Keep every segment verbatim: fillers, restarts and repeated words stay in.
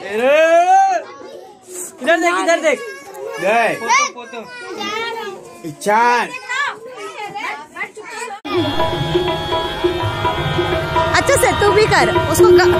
इधर देख इधर देख इच्छान। अच्छा से तू भी कर उसको कर।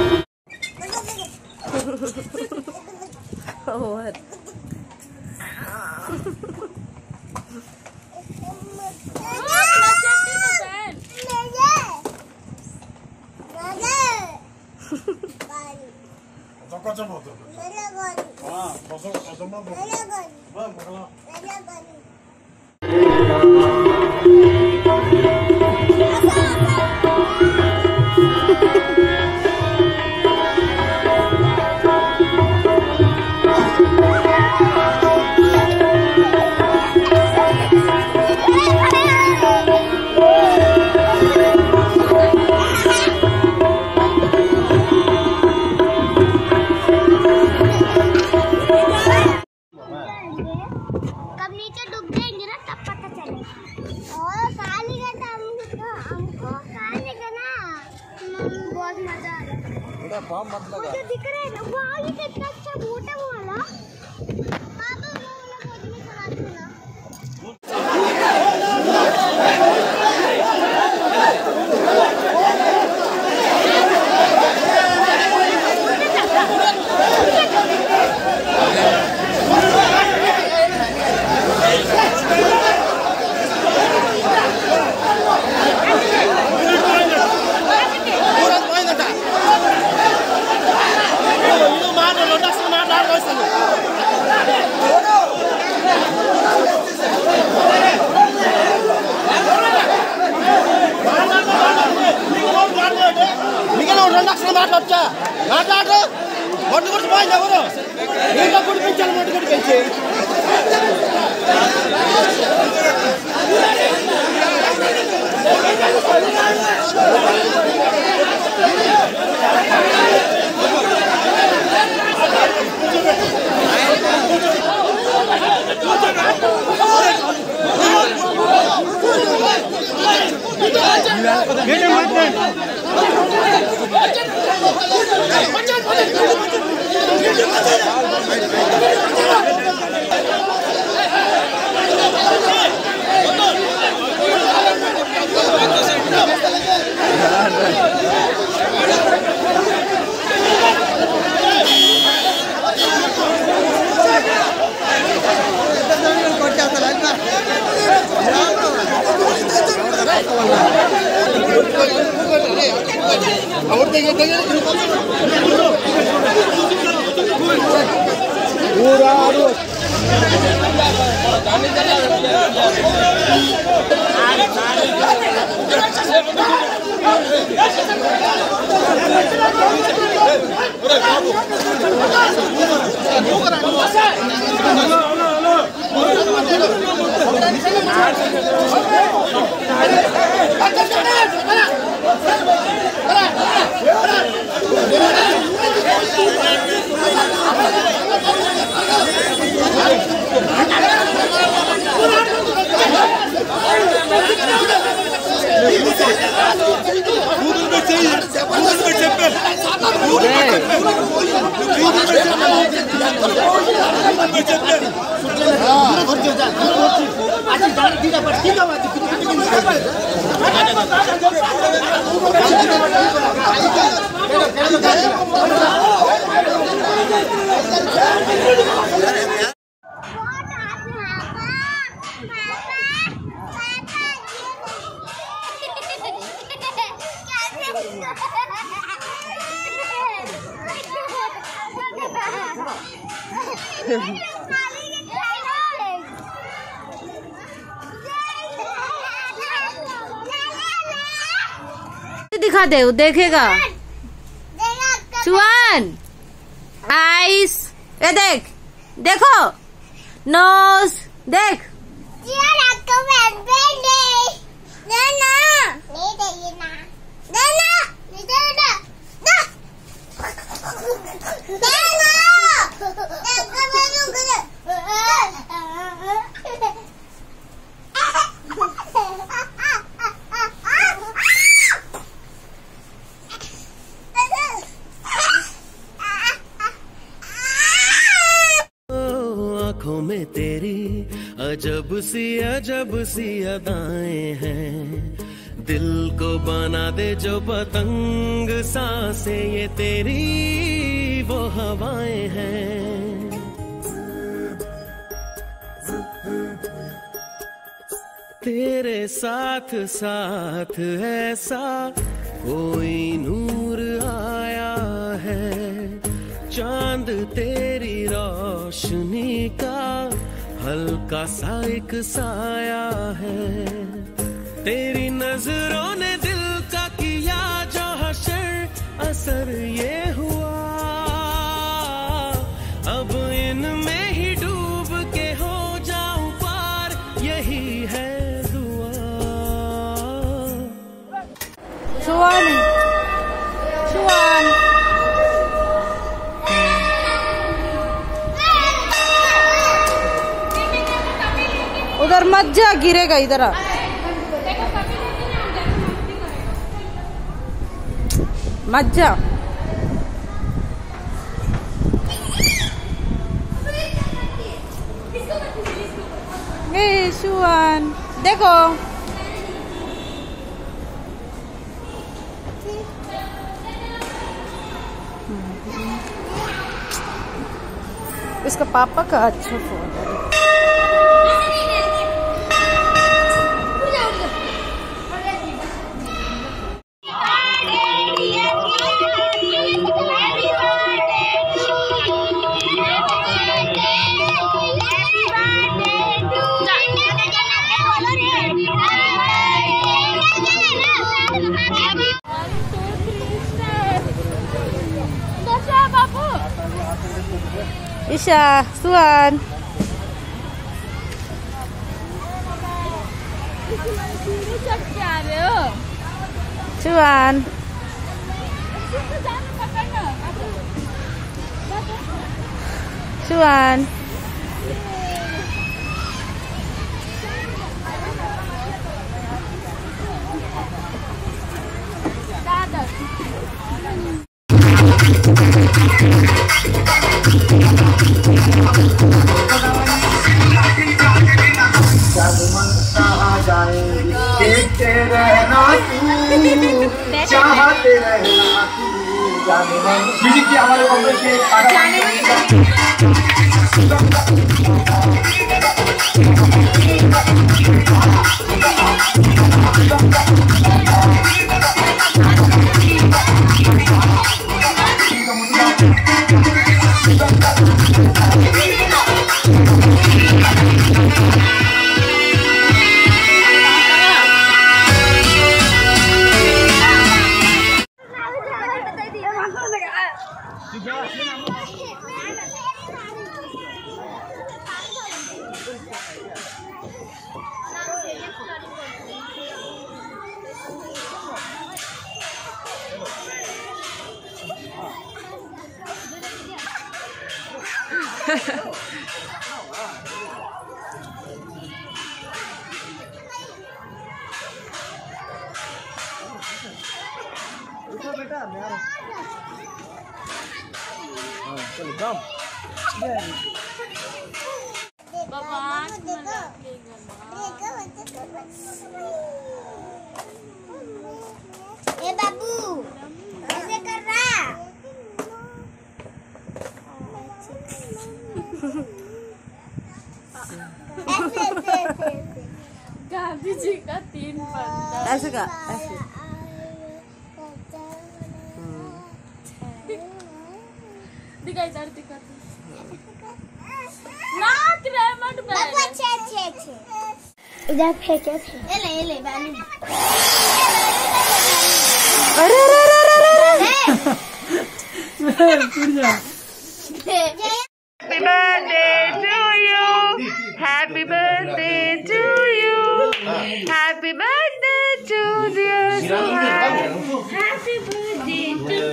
मुझे दिख रहा है ना, वाह ये कितना अच्छा बोट है वो वाला। हाँ तो वो वाला बोट में चलाते हैं ना। మాట్లాడు మొట్టు కొట్టి పోయింది ఎవరు ఇంకా కుడిపించాలి మొట్టు కొట్టిపించి दिखा दे वो देखेगा। सुवन आइस ये देख देखो नोज देख अजब सी अजब सी अदाएं हैं, दिल को बना दे जो पतंग सांसें, ये तेरी वो हवाएं हैं। तेरे साथ साथ ऐसा कोई नूर आया है, चांद तेरी रोशनी का हल्का सा एक साया है। तेरी नजरों ने दिल का किया जो हशर, असर ये हुआ अब इनमें ही डूब के हो जाऊं पार, यही है दुआ। सुवन, सुवन, उधर मत जा, गिरेगा इधर आ। मत जा। ए सुवन, देखो इसका पापा का अच्छा फोन है। Isha, Suwan. Suwan. Suwan. देखते रहना तू, चाहते रहना तू, जाने मन म्यूजिक की हमारे बम्बई के बेटा चलो कम ए बाबू ऐसे कर रहा ऐसे ऐसे ऐसे गांधी जी का तीन पत्ता ऐसे का ऐसे दिखाई दर्द दिखा नाक रेमंड पे बाबू अच्छे अच्छे अच्छे इधर फेंके थे ले ले ले बालू अरे अरे अरे अरे Happy birthday to you. Happy birthday to you. Happy birthday to dear Suhan. Happy birthday to you.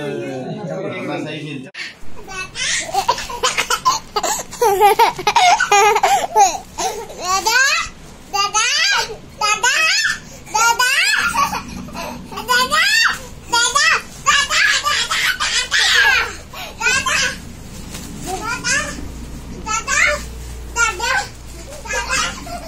दादा दादा दादा दादा दादा दादा दादा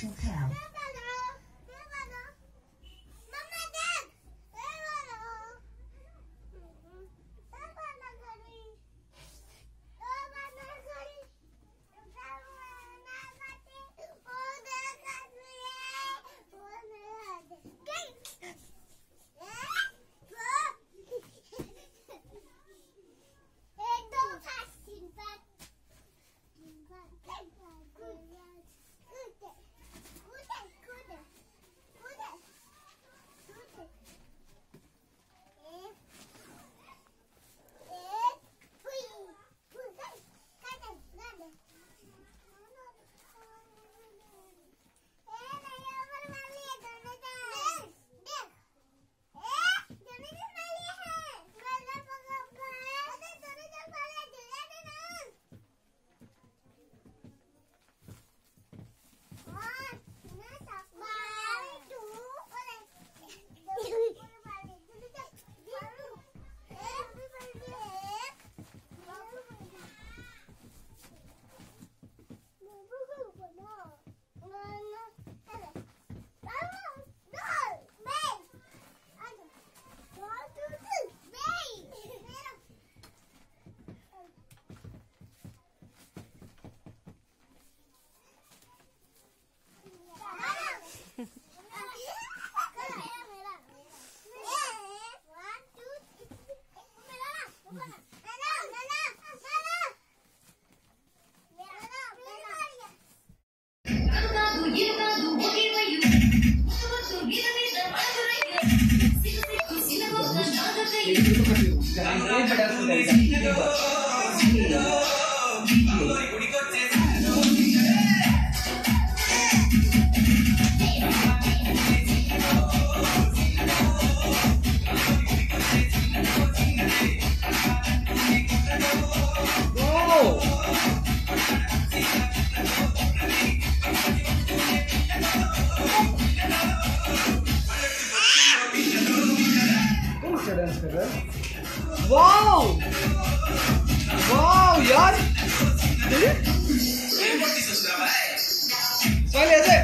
वाओ वाओ यार चल ऐसे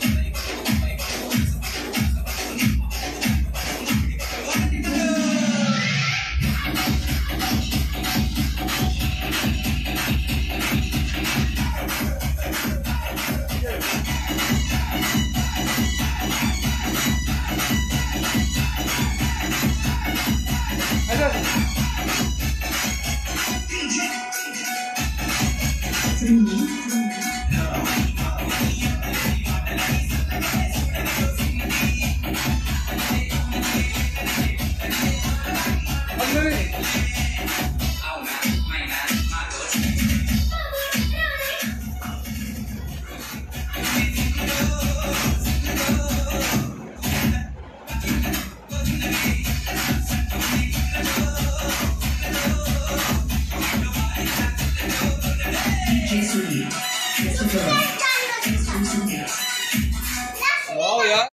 वाओ यार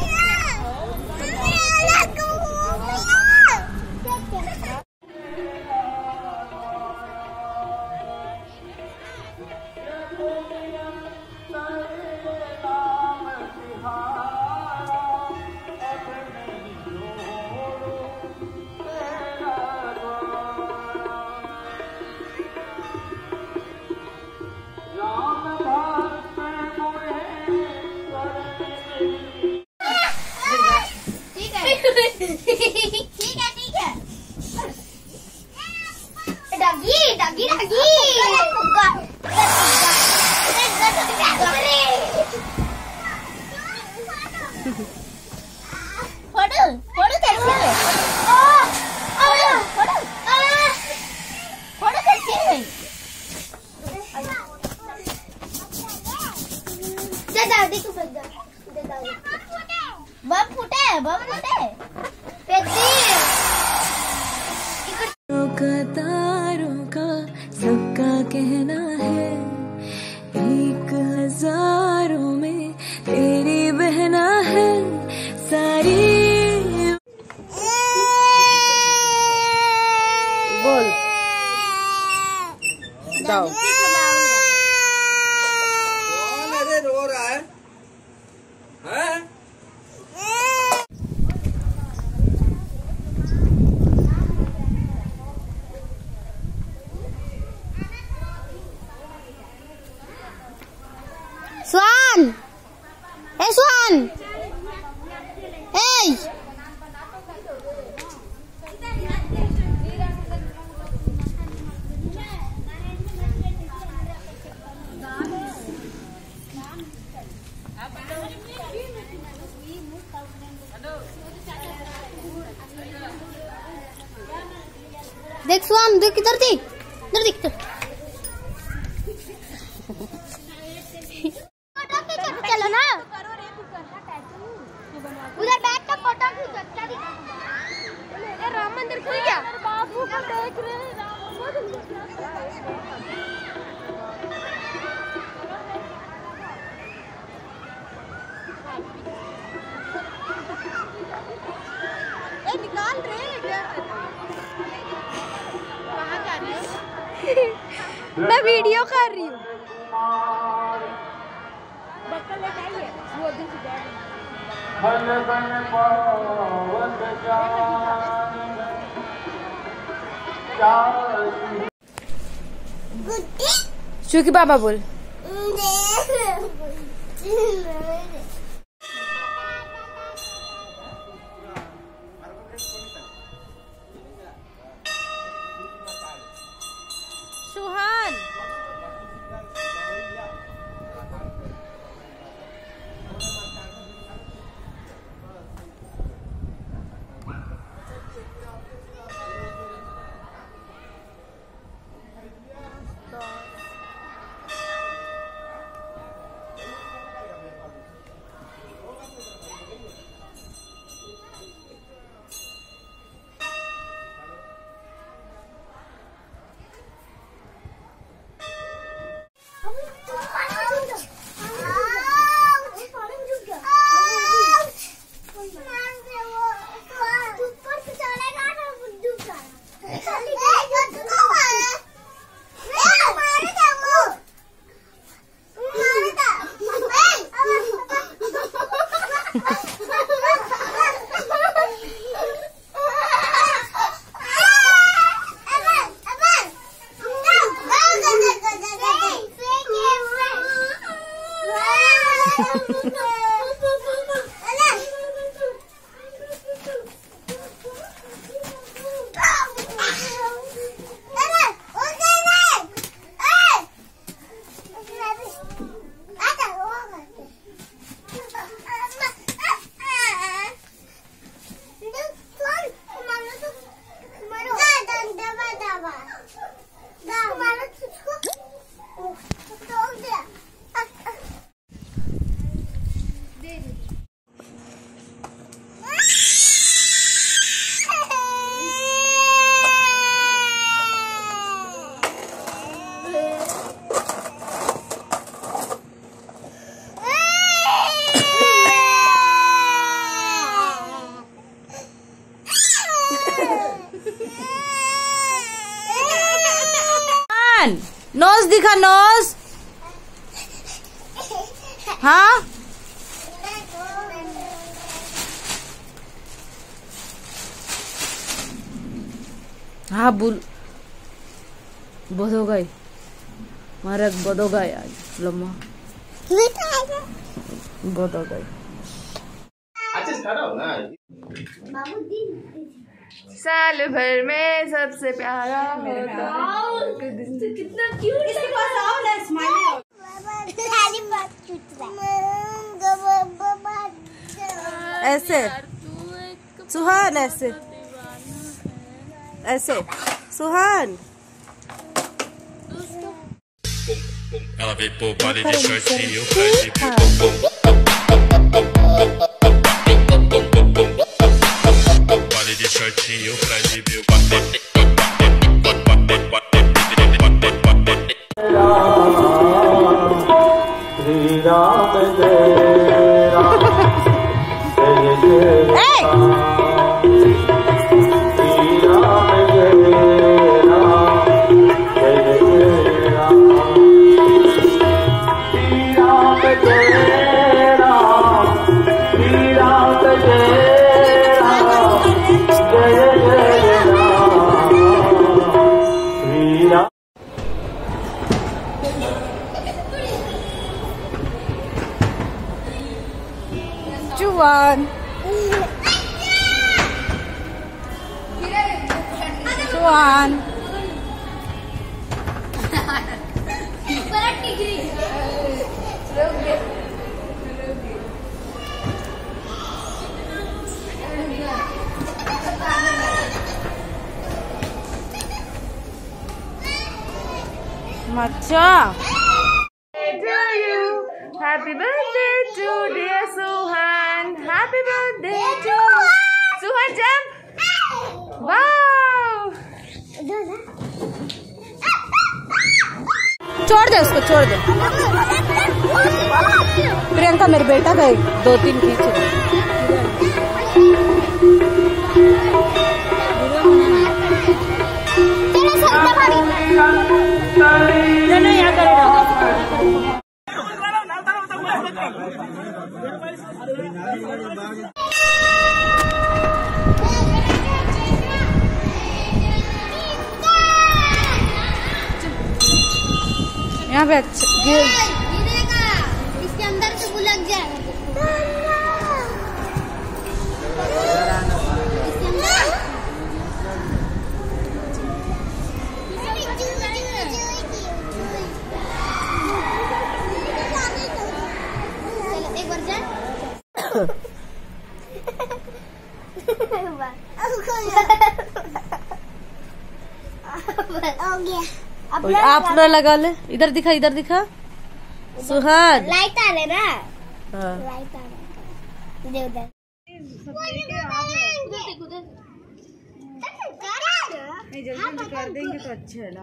Let's go. कहना है, एक हजारों में तेरी बहना है सारी। बोल दाओ। कौन अरे रो रहा है? हैं? स्वान, ए स्वान, ए देख स्वान, देख इधर देख, इधर देख। चलो ना उधर बैठ कर फोटो खींचो। क्या दिखा? राम मंदिर खुल गया। बाबू को देख रहे हैं। ए निकाल रहे कहाँ जा रही हो? मैं वीडियो कर रही हूँ। चूकी बाबा बोल। सुहान नोज दिखा, नोज। हाँ हाँ बुल बदो गए मारे बदो गए आज लम्मा बदो गए। साल भर में सबसे प्यारा होता है। कितना क्यूट है। इसके पास आओ ना, स्माइल। ऐसे सुहान, ऐसे ऐसे सुहान। Ela veio pro baile de shortinho, faz de bico. Baile de shortinho, faz de bico. Bate, bate, bate, bate, bate, bate, bate. Ram जय राम जय जय राम श्री राम जय राम जय जय राम श्री राम जय राम श्री राम जय राम जय जय Ram Shri Ram. Juan. Juan. Macha. To you, happy birthday to dear Suhan. Happy birthday to Suhan. Jump! Wow! छोड़ दे उसको, छोड़ दे। प्रियंका मेरे बेटा का एक दो तीन खींचे। नहीं यहाँ करेगा। यहाँ पे अच्छा गिरेगा, इसके अंदर से वो लग जाएगा। एक बार जाए। हो गया। आप ना लगा ले, इधर दिखा, इधर दिखा। सुहान लाइट आ रहे ना, हाँ। लाइट आ रहे इधर उधर। नहीं जल्दी कर देंगे तो अच्छा है ना।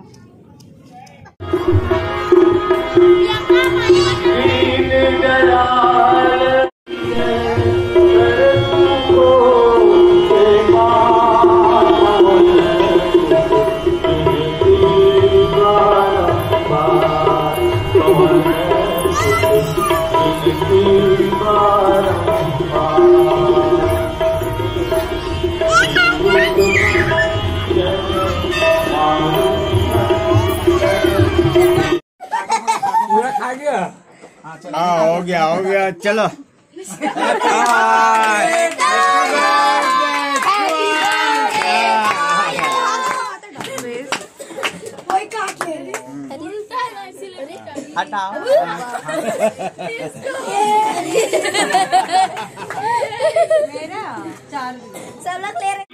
हाँ हो गया हो गया चलो। हटाओ। मेरा चार सब लोग ले रहे।